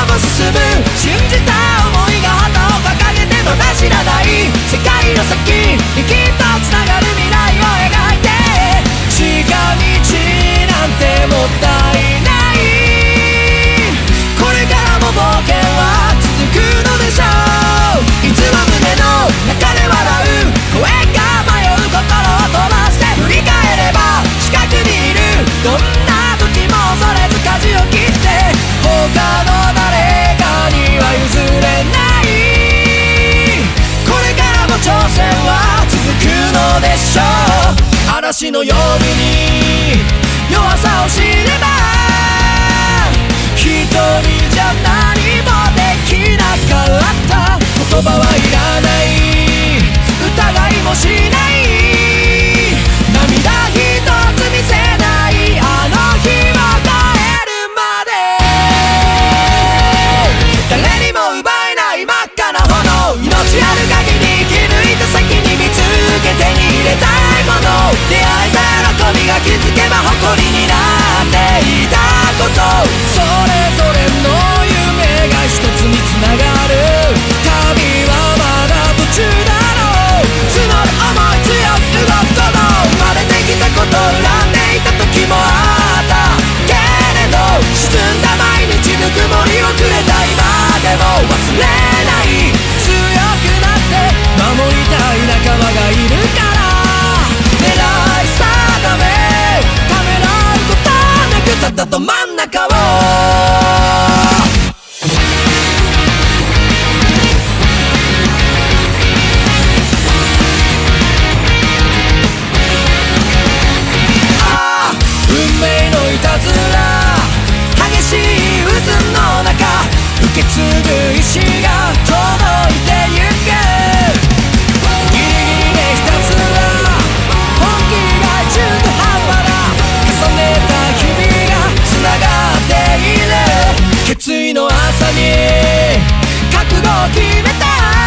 も進む信じた想いが旗を掲げてもな知らない世界の先にきっとつながる未来を描いて近道なんてもったいないこれからも冒険は続くのでしょういつも胸の中で笑う声が迷う心を飛ばして振り返れば近くにいるどんな時も恐れず舵を切って他の誰かには譲れないこれからも挑戦は続くのでしょう嵐の夜に弱さを知れば一人じゃ何もできなかった言葉はいらない疑いもしない涙一つ見せないあの日を越えるまで誰にも奪えない真っ赤な炎命ある限り生き抜いた先に見つけ手に入れたいもの出会えた喜びが気づけば誇りになっていたことそれぞれの夢が一つにつながる旅はまだ途中だろう募る想い強く動くこと生まれてきたこと恨んでいた時もあったけれど沈んだ毎日ぬくもりをくれた今でも忘れない強くなって守りたい仲間がいるから狙い定めためらうことなくただど真ん中をいたずら激しい渦の中受け継ぐ意志が届いてゆくギリギリでひたすら本気が中途半端だ重ねた日々がつながっている決意の朝に覚悟を決めた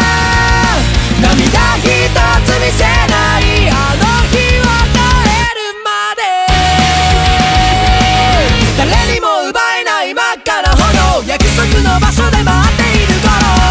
涙一つ見せないあの日を越えるまで誰にも奪えない真っ赤な炎約束の場所で待っている頃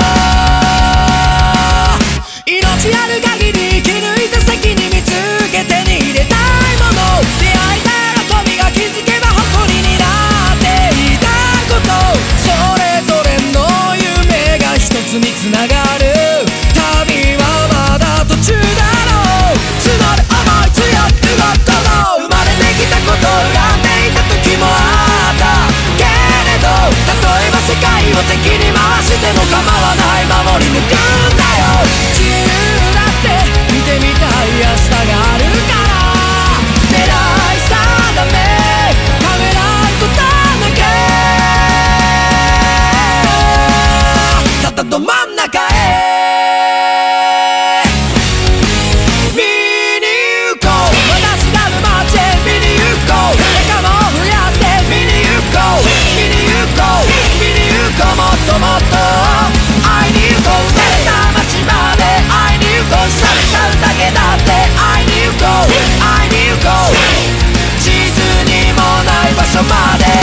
命ある限り生き抜いた先に見つけ手に入れたいもの出会えた喜びが気づけば誇りになっていたことそれぞれの夢が一つにつながる旅はまだ途中だろう募る想い強く動くこと生まれてきたこと恨んでいた時もあったけれど例えば世界を敵に回しても構わない守り抜くんだよ自由だって見てみたい明日があるから狙い定めためらうことなくただど真ん中へ見に行こう私がる街へ見に行こう仲間を増やして見に行こう見に行こう見に行こうもっともっと会いに行こう生まれた街まで会いに行こう久々だけだって会いに行こう会いに行こう地図にもない場所まで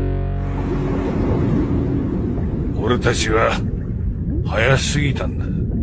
俺たちは早すぎたんだ。